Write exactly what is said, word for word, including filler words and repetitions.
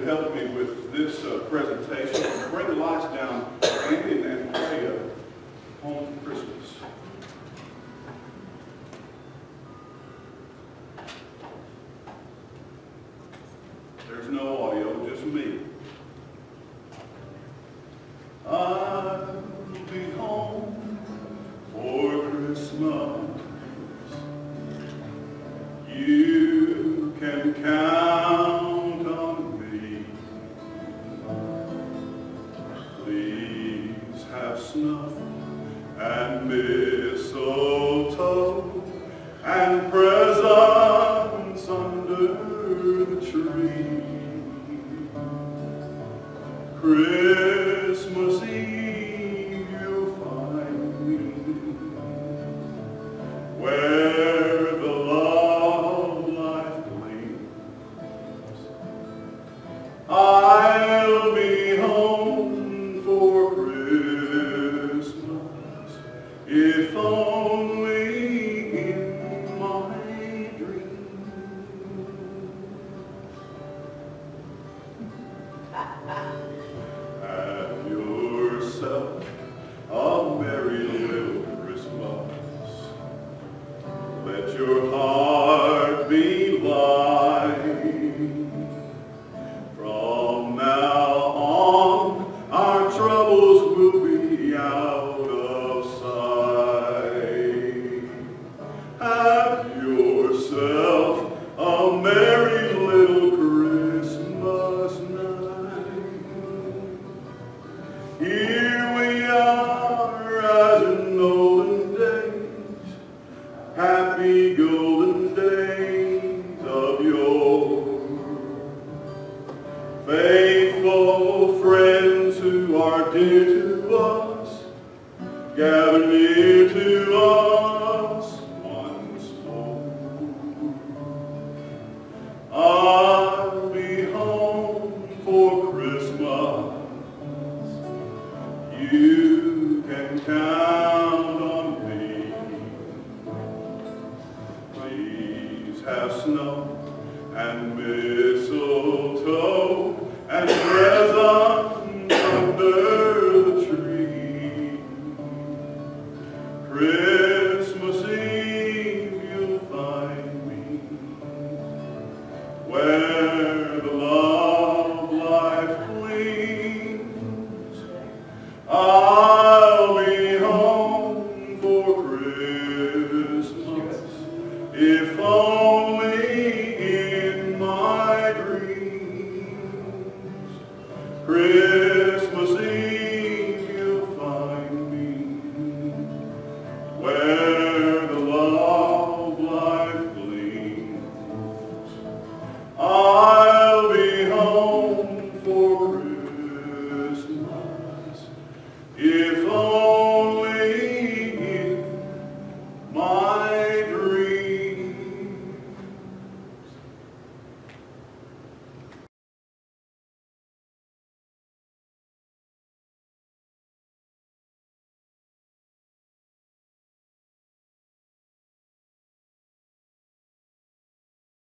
help me with this uh, presentation. Bring the lights down, Andy, and play uh, Home Christmas. There's no audio, just me. I'll be home for Christmas. You can count on me. Please have snuff and mistletoe and presents under the tree. Christmas Eve you'll find me where the love life gleams. I'll be home for Christmas, if only in my dreams. Have yourself a merry little Christmas. Let your heart be light. From now on, our troubles will be out of sight. Have yourself a merry little Christmas night. Here we are as in olden days, happy golden days of yore. Faithful friends who are dear to us, gather near to us once more. I'll be home for Christmas. You can count on me. Please have snow and mistletoe and presents under the tree. Christmas Eve you'll find me where the love life gleams. I'll be home for Christmas, if only in my dreams. Christmas Eve you'll find me where the love life gleams. I'll be home for Christmas, if